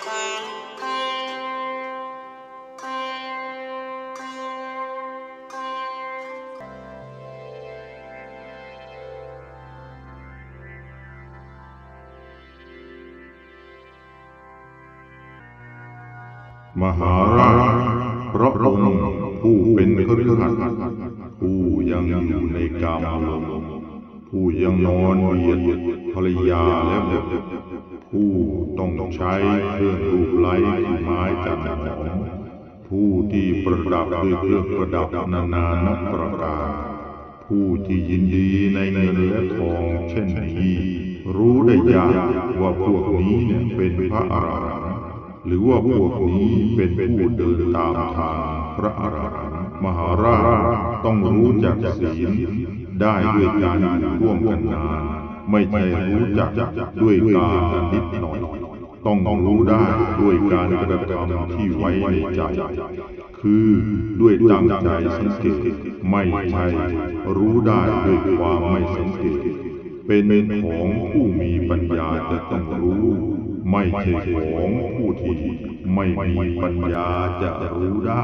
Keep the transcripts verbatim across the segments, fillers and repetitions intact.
มหาราชพระองค์ผู้เป็นคฤหัสถ์ผู้ยังอยู่ในกามอารมณ์ผู้ยังนอนเบียดภรรยาและบุตรผู้ต้องใช้เครื่องรูปไล้ที่ไม้จันหอมผู้ที่ประดับด้วยเครื่องประดับนานานับประการผู้ที่ยินดีในเงินและทองเช่นนี้รู้ได้ยากว่าพวกนี้เนี่ยเป็นพระอรหันต์หรือว่าพวกนี้เป็นผู้เดินตามทางพระอรหันต์มหาราชต้องรู้จักศีลได้ด้วยการอยู่ร่วมกันนานไม่ใช่รู้จักด้วยการนิดหน่อยต้องรู้ได้ด้วยการกระทำที่ไว้ในใจคือด้วยตั้งใจสังเกตไม่ใช่รู้ได้ด้วยความไม่สังเกตเป็นของผู้มีปัญญาจะต้องรู้ไม่ใช่ของผู้ที่ไม่มีปัญญาจะรู้ได้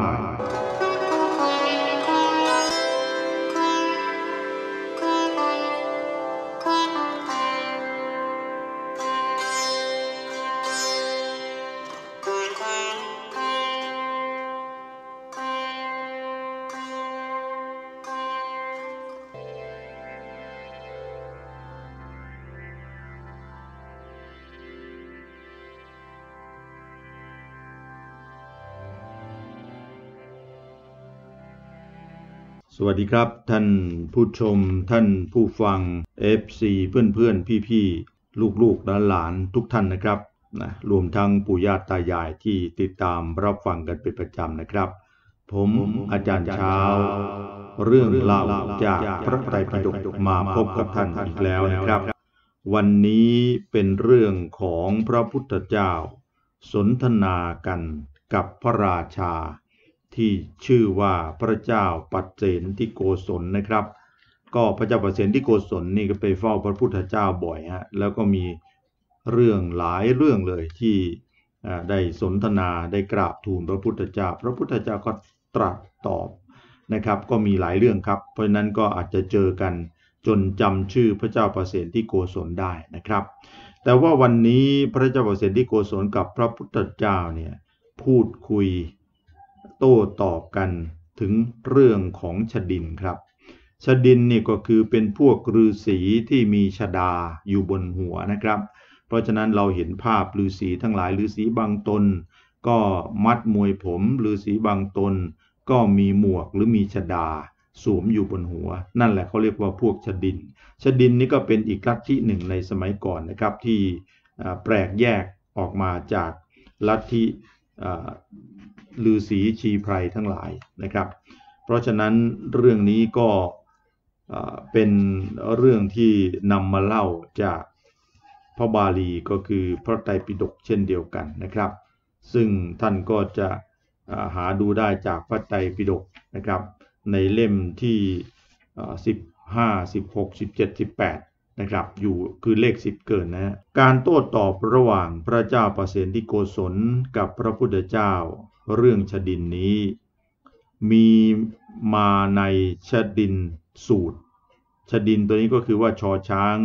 สวัสดีครับท่านผู้ชมท่านผู้ฟัง เอฟ ซี เพื่อนๆพี่ๆลูกๆหลานๆทุกท่านนะครับนะรวมทั้งปู่ย่าตายายที่ติดตามรับฟังกันเป็นประจำนะครับผมอาจารย์เช้าเรื่องเล่าจากพระไตรปิฎกมาพบกับท่านอีกแล้วนะครับวันนี้เป็นเรื่องของพระพุทธเจ้าสนทนากันกับพระราชาที่ชื่อว่าพระเจ้าปัสเสนทิโกศลนะครับก็พระเจ้าปัสเสนทิโกศลนี่ก็ไปเฝ้าพระพุทธเจ้าบ่อยฮะแล้วก็มีเรื่องหลายเรื่องเลยที่ได้สนทนาได้กราบทูลพระพุทธเจ้าพระพุทธเจ้าก็ตรัสตอบนะครับก็มีหลายเรื่องครับเพราะนั้นก็อาจจะเจอกันจนจำชื่อพระเจ้าปัสเสนทิโกศลได้นะครับแต่ว่าวันนี้พระเจ้าปัสเสนทิโกศลกับพระพุทธเจ้าเนี่ยพูดคุยโต้ตอบกันถึงเรื่องของชดินครับชดินนี่ก็คือเป็นพวกฤาษีที่มีชฎาอยู่บนหัวนะครับเพราะฉะนั้นเราเห็นภาพฤาษีทั้งหลายฤาษีบางตนก็มัดมวยผมฤาษีบางตนก็มีหมวกหรือมีชฎาสวมอยู่บนหัวนั่นแหละเขาเรียกว่าพวกชดินชดินนี่ก็เป็นอีกลัทธิหนึ่งในสมัยก่อนนะครับที่แปลกแยกออกมาจากลัทธิฤาษีชีไพรทั้งหลายนะครับเพราะฉะนั้นเรื่องนี้ก็เป็นเรื่องที่นำมาเล่าจากพระบาลีก็คือพระไตรปิฎกเช่นเดียวกันนะครับซึ่งท่านก็จะหาดูได้จากพระไตรปิฎกนะครับในเล่มที่สิบห้า สิบหก สิบเจ็ด สิบแปดนะครับอยู่คือเลขสิบเกินนะการโต้ตอบระหว่างพระเจ้าปัสเสนทิโกศลกับพระพุทธเจ้าเรื่องชดินนี้มีมาในชดินสูตรชดินตัวนี้ก็คือว่าชอช้าง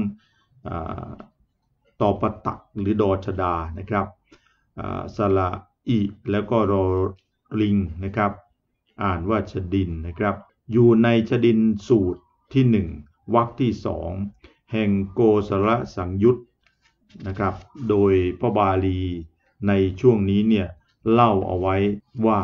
ตอปตักหรือดอชดานะครับสระอิแล้วก็รอลิงนะครับอ่านว่าชดินนะครับอยู่ในชดินสูตรที่หนึ่งวรรคที่สองแห่งโกศลสังยุตนะครับโดยพระบาลีในช่วงนี้เนี่ยเล่าเอาไว้ว่า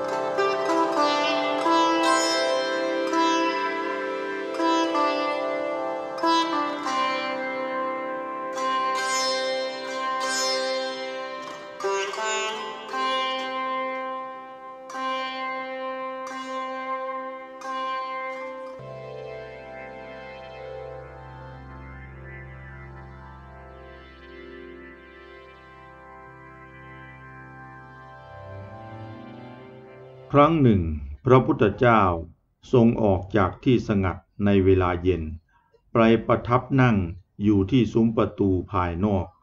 ครั้งหนึ่งพระพุทธเจ้าทรงออกจากที่สงัดในเวลาเย็นไปประทับนั่งอยู่ที่ซุ้มประตูภายนอก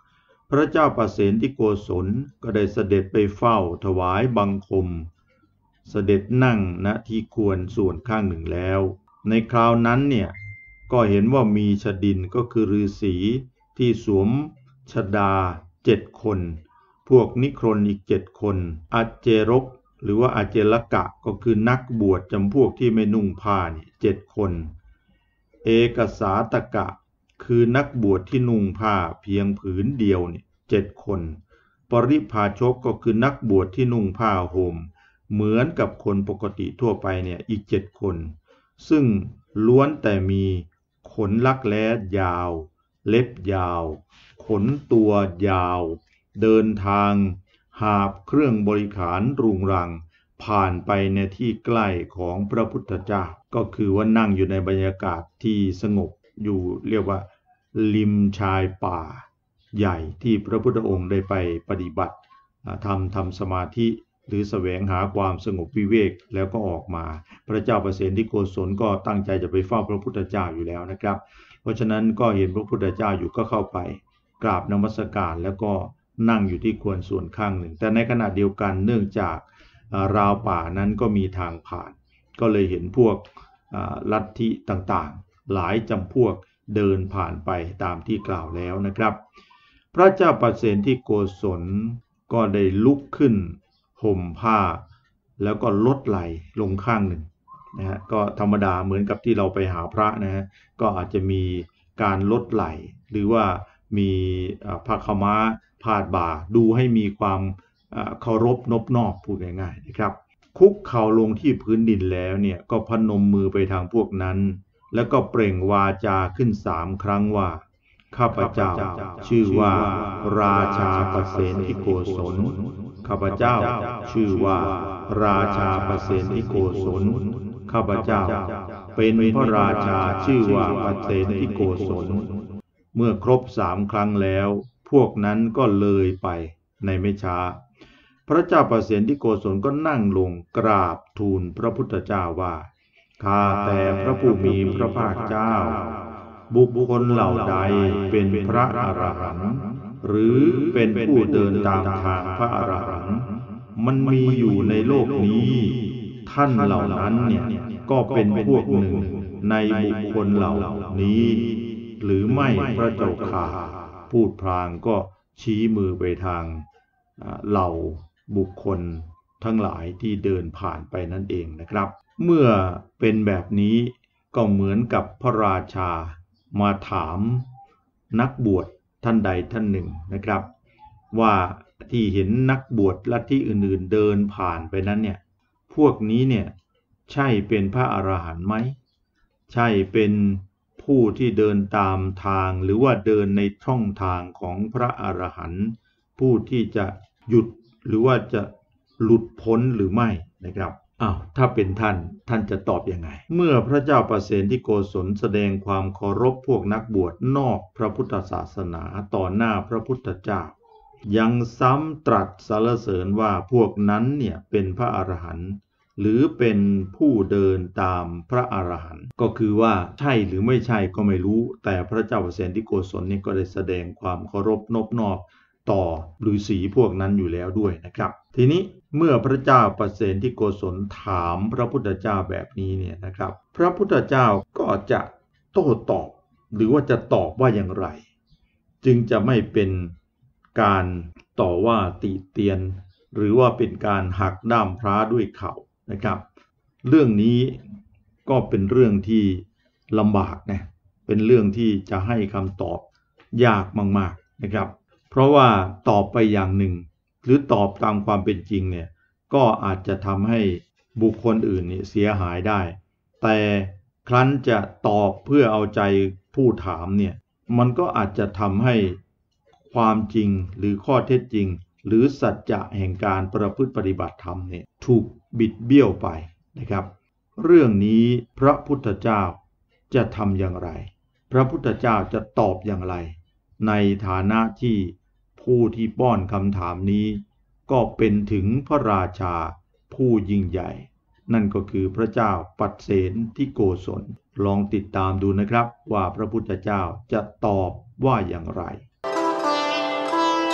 พระเจ้าประเสนที่โกศลก็ได้เสด็จไปเฝ้าถวายบังคมเสด็จนั่งณที่ควรส่วนข้างหนึ่งแล้วในคราวนั้นเนี่ยก็เห็นว่ามีชดินก็คือฤาษีที่สวมชฎาเจ็ดคนพวกนิครนอีกเจ็ดคนอาเจรกหรือว่าอาเจลกะก็คือนักบวชจำพวกที่ไม่นุ่งผ้าเนี่ยเจ็ดคนเอกสาตกะคือนักบวชที่นุ่งผ้าเพียงผืนเดียวเนี่ยเจ็ดคนปริภาชกก็คือนักบวชที่นุ่งผ้าห่มเหมือนกับคนปกติทั่วไปเนี่ยอีกเจ็ดคนซึ่งล้วนแต่มีขนลักแร้ยาวเล็บยาวขนตัวยาวเดินทางหาบเครื่องบริขารรุงรังผ่านไปในที่ใกล้ของพระพุทธเจ้าก็คือว่านั่งอยู่ในบรรยากาศที่สงบอยู่เรียกว่าริมชายป่าใหญ่ที่พระพุทธองค์ได้ไปปฏิบัติทำทำสมาธิหรือแสวงหาความสงบวิเวกแล้วก็ออกมาพระเจ้าประเสนที่โกศลก็ตั้งใจจะไปเฝ้าพระพุทธเจ้าอยู่แล้วนะครับเพราะฉะนั้นก็เห็นพระพุทธเจ้าอยู่ก็เข้าไปกราบนมัสการแล้วก็นั่งอยู่ที่ควรส่วนข้างหนึ่งแต่ในขณะเดียวกันเนื่องจากราวป่านั้นก็มีทางผ่านก็เลยเห็นพวกลัทธิต่างๆหลายจำพวกเดินผ่านไปตามที่กล่าวแล้วนะครับพระเจ้าประเสนที่โกศลก็ได้ลุกขึ้นห่มผ้าแล้วก็ลดไหล่ลงข้างหนึ่งนะฮะก็ธรรมดาเหมือนกับที่เราไปหาพระนะฮะก็อาจจะมีการลดไหล่หรือว่ามีผ้าขาวม้าพาดบ่าดูให้มีความเคารพนบนอบพูดง่ายๆนะครับคุกเข่าลงที่พื้นดินแล้วเนี่ยก็พนมมือไปทางพวกนั้นแล้วก็เปล่งวาจาขึ้นสามครั้งว่าข้าพเจ้าชื่อว่าราชาประเสนที่โกศลข้าพเจ้าชื่อว่าราชาประเสนที่โกศลข้าพเจ้าเป็นพระราชาชื่อว่าประเสนที่โกศลเมื่อครบสามครั้งแล้วพวกนั้นก็เลยไปในไม่ช้าพระเจ้าประเสนที่โกศลก็นั่งลงกราบทูลพระพุทธเจ้าว่าข้าแต่พระผู้มีพระภาคเจ้าบุคคลเหล่าใดเป็นพระอรหันต์หรือเป็นผู้เดินตามทางพระอรหันต์มันมีอยู่ในโลกนี้ท่านเหล่านั้นเนี่ยก็เป็นพวกหนึ่งในบุคคลเหล่านี้หรือไม่พระเจ้าข่าพูดพลางก็ชี้มือไปทางเหล่าบุคคลทั้งหลายที่เดินผ่านไปนั่นเองนะครับเมื่อเป็นแบบนี้ก็เหมือนกับพระราชามาถามนักบวชท่านใดท่านหนึ่งนะครับว่าที่เห็นนักบวชลัทธิอื่นๆเดินผ่านไปนั้นเนี่ยพวกนี้เนี่ยใช่เป็นพระอรหันต์ไหมใช่เป็นผู้ที่เดินตามทางหรือว่าเดินในช่องทางของพระอรหันต์ผู้ที่จะหยุดหรือว่าจะหลุดพ้นหรือไม่นะครับอ้าวถ้าเป็นท่านท่านจะตอบยังไงเมื่อพระเจ้าประเสนที่โกศลแสดงความเคารพพวกนักบวชนอกพระพุทธศาสนาต่อหน้าพระพุทธเจ้ายังซ้ำตรัสสรรเสริญว่าพวกนั้นเนี่ยเป็นพระอรหันต์หรือเป็นผู้เดินตามพระอรหันต์ก็คือว่าใช่หรือไม่ใช่ก็ไม่รู้แต่พระเจ้าประเสนที่โกศลนี่ก็ได้แสดงความเคารพนอบน้อมต่อฤาษีพวกนั้นอยู่แล้วด้วยนะครับทีนี้เมื่อพระเจ้าประเสนที่โกศลถามพระพุทธเจ้าแบบนี้เนี่ยนะครับพระพุทธเจ้าก็จะโต้ตอบหรือว่าจะตอบว่าอย่างไรจึงจะไม่เป็นการต่อว่าติเตียนหรือว่าเป็นการหักด้ามพระด้วยเข่านะครับเรื่องนี้ก็เป็นเรื่องที่ลำบากนะเป็นเรื่องที่จะให้คำตอบยากมากๆนะครับเพราะว่าตอบไปอย่างหนึ่งหรือตอบตามความเป็นจริงเนี่ยก็อาจจะทำให้บุคคลอื่นเนี่ยเสียหายได้แต่ครั้นจะตอบเพื่อเอาใจผู้ถามเนี่ยมันก็อาจจะทำให้ความจริงหรือข้อเท็จจริงหรือสัจจะแห่งการประพฤติปฏิบัติธรรมเนี่ยถูกบิดเบี้ยวไปนะครับเรื่องนี้พระพุทธเจ้าจะทำอย่างไรพระพุทธเจ้าจะตอบอย่างไรในฐานะที่ผู้ที่ป้อนคำถามนี้ก็เป็นถึงพระราชาผู้ยิ่งใหญ่นั่นก็คือพระเจ้าปัสเสนที่โกศลลองติดตามดูนะครับว่าพระพุทธเจ้าจะตอบว่าอย่างไร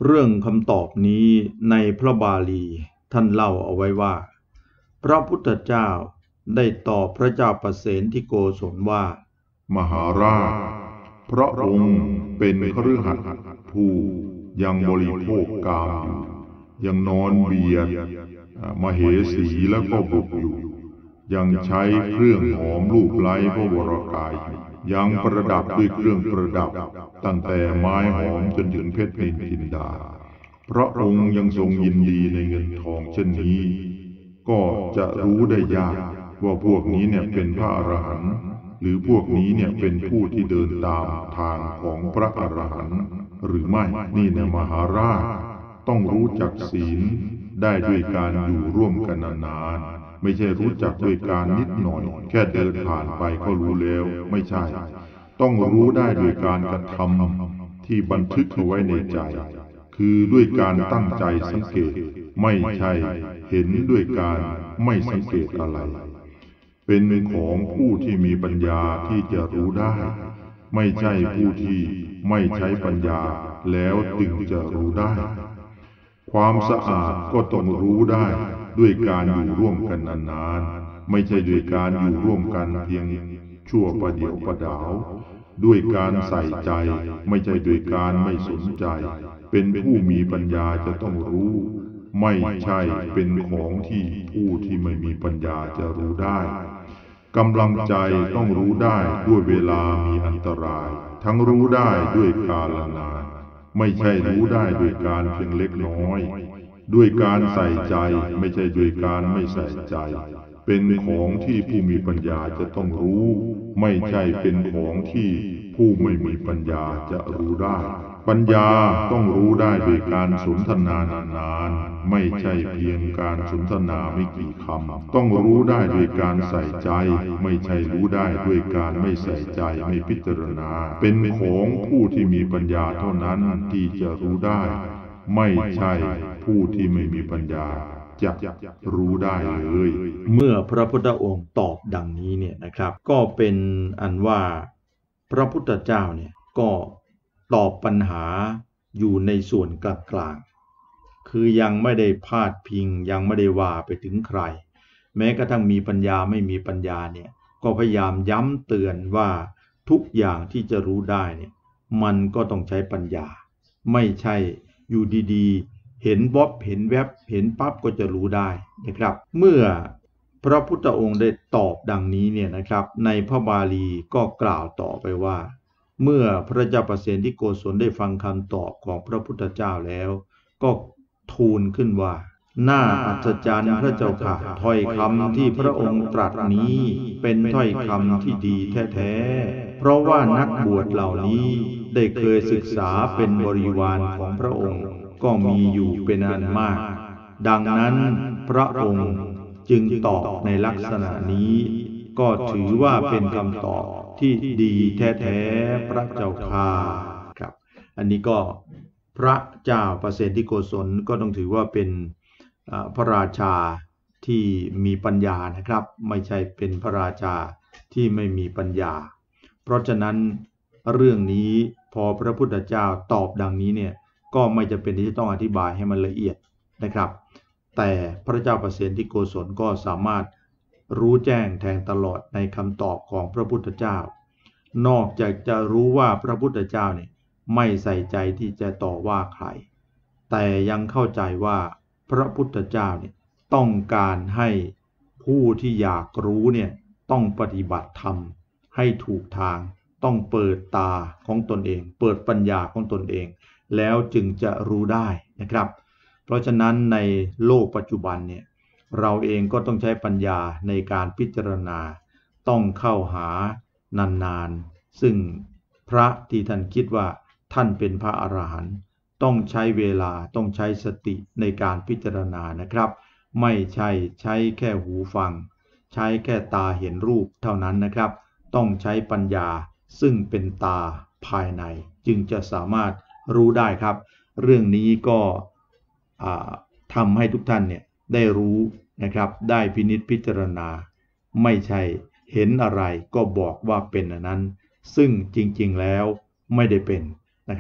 เรื่องคำตอบนี้ในพระบาลีท่านเล่าเอาไว้ว่าพระพุทธเจ้าได้ตอบพระเจ้าประเสนที่โกศลว่ามหาราชพระองค์เป็นคฤหัสถ์ผู้ยังบริโภคกามอยู่ยังนอนเบียดมเหสีแล้วก็บุกอยู่ยังใช้เครื่องหอมลูบไล้พระวรกายอยู่ยังประดับด้วยเครื่องประดับตั้งแต่ไม้หอมจนถึงเพชรนินจินดาพระองค์ยังทรงยินดีในเงินทองเช่นนี้ก็จะรู้ได้ยากว่าพวกนี้เนี่ยเป็นพระอรหันต์หรือพวกนี้เนี่ยเป็นผู้ที่เดินตามทางของพระอรหันต์หรือไม่นี่เนี่ยมหาราชต้องรู้จักศีลได้ด้วยการอยู่ร่วมกันนานๆไม่ใช่รู้จักด้วยการนิดหน่อยแค่เดินผ่านไปก็รู้แล้วไม่ใช่ต้องรู้ได้ด้วยการกระทำที่บันทึกเอาไว้ในใจคือด้วยการตั้งใจสังเกตไม่ใช่เห็นด้วยการไม่สังเกตอะไรเป็นของผู้ที่มีปัญญาที่จะรู้ได้ไม่ใช่ผู้ที่ไม่ใช้ปัญญาแล้วจึงจะรู้ได้ความสะอาดก็ต้องรู้ได้ด้วยการอยู่ร่วมกันนานๆไม่ใช่ด้วยการอยู่ร่วมกันเพียงชั่วประเดี๋ยวประดาวด้วยการใส่ใจไม่ใช่ด้วยการไม่สนใจเป็นผู้มีปัญญาจะต้องรู้ไม่ใช่เป็นของที่ผู้ที่ไม่มีปัญญาจะรู้ได้กำลังใจต้องรู้ได้ด้วยเวลามีอันตรายทั้งรู้ได้ด้วยกาลนานไม่ใช่รู้ได้ด้วยการเพียงเล็กน้อยด้วยการใส่ใจไม่ใช่ด้วยการไม่ใส่ใจเป็นของที่ผู้มีปัญญาจะต้องรู้ไม่ใช่เป็นของที่ผู้ไม่มีปัญญาจะรู้ได้ปัญญาต้องรู้ได้ด้วยการสนทนานานๆไม่ใช่เพียงการสนทนาไม่กี่คำต้องรู้ได้ด้วยการใส่ใจไม่ใช่รู้ได้ด้วยการไม่ใส่ใจไม่พิจารณาเป็นของผู้ที่มีปัญญาเท่านั้นที่จะรู้ได้ไม่ใช่ผู้ที่ไม่มีปัญญาจะรู้ได้เลยเมื่อพระพุทธองค์ตอบดังนี้เนี่ยนะครับก็เป็นอันว่าพระพุทธเจ้าเนี่ยก็ตอบปัญหาอยู่ในส่วนกลางๆคือยังไม่ได้พาดพิงยังไม่ได้ว่าไปถึงใครแม้กระทั่งมีปัญญาไม่มีปัญญาเนี่ยก็พยายามย้ำเตือนว่าทุกอย่างที่จะรู้ได้เนี่ยมันก็ต้องใช้ปัญญาไม่ใช่อยู่ดีๆเห็นบ๊อบเห็นแวบเห็นปั๊บก็จะรู้ได้นะครับเมื่อพระพุทธองค์ได้ตอบดังนี้เนี่ยนะครับในพระบาลีก็กล่าวต่อไปว่าเมื่อพระเจ้าประเสนที่โกศลได้ฟังคำตอบของพระพุทธเจ้าแล้วก็ทูลขึ้นว่าน่าอัศจรรย์พระเจ้าค่ะถ้อยคำที่พระองค์ตรัสนี้เป็นถ้อยคำที่ดีแท้ๆเพราะว่านักบวชเหล่านี้ได้เคยศึกษาเป็นบริวารของพระองค์ก็มีอยู่เป็นอันมากดังนั้นพระองค์จึงตอบในลักษณะนี้ก็ถือว่าเป็นคำตอบที่ดีแท้ๆพระเจ้าค่ะครับอันนี้ก็พระเจ้าประเสนที่โกศลก็ต้องถือว่าเป็นพระราชาที่มีปัญญานะครับไม่ใช่เป็นพระราชาที่ไม่มีปัญญาเพราะฉะนั้นเรื่องนี้พอพระพุทธเจ้าตอบดังนี้เนี่ยก็ไม่จำเป็นที่จะต้องอธิบายให้มันละเอียดนะครับแต่พระเจ้าประเสนที่โกศลก็สามารถรู้แจ้งแทงตลอดในคำตอบของพระพุทธเจ้านอกจากจะรู้ว่าพระพุทธเจ้าเนี่ยไม่ใส่ใจที่จะต่อว่าใครแต่ยังเข้าใจว่าพระพุทธเจ้าเนี่ยต้องการให้ผู้ที่อยากรู้เนี่ยต้องปฏิบัติธรรมให้ถูกทางต้องเปิดตาของตนเองเปิดปัญญาของตนเองแล้วจึงจะรู้ได้นะครับเพราะฉะนั้นในโลกปัจจุบันเนี่ยเราเองก็ต้องใช้ปัญญาในการพิจารณาต้องเข้าหานานๆซึ่งพระที่ท่านคิดว่าท่านเป็นพระอรหันต์ต้องใช้เวลาต้องใช้สติในการพิจารณานะครับไม่ใช่ใช้แค่หูฟังใช้แค่ตาเห็นรูปเท่านั้นนะครับต้องใช้ปัญญาซึ่งเป็นตาภายในจึงจะสามารถรู้ได้ครับเรื่องนี้ก็ทำให้ทุกท่านเนี่ยได้รู้นะครับได้พินิจพิจารณาไม่ใช่เห็นอะไรก็บอกว่าเป็นอันนั้นซึ่งจริงๆแล้วไม่ได้เป็นนะครับ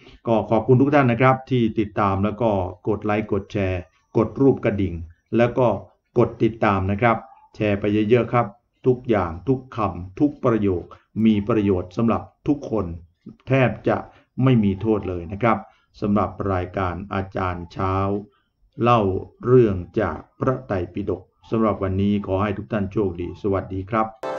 ก็ขอบคุณทุกท่านนะครับที่ติดตามแล้วก็กดไลค์กดแชร์กดรูปกระดิ่งแล้วก็กดติดตามนะครับแชร์ไปเยอะๆครับทุกอย่างทุกคำทุกประโยคมีประโยชน์สำหรับทุกคนแทบจะไม่มีโทษเลยนะครับสำหรับรายการอาจารย์เช้าเล่าเรื่องจากพระไตรปิฎกสำหรับวันนี้ขอให้ทุกท่านโชคดีสวัสดีครับ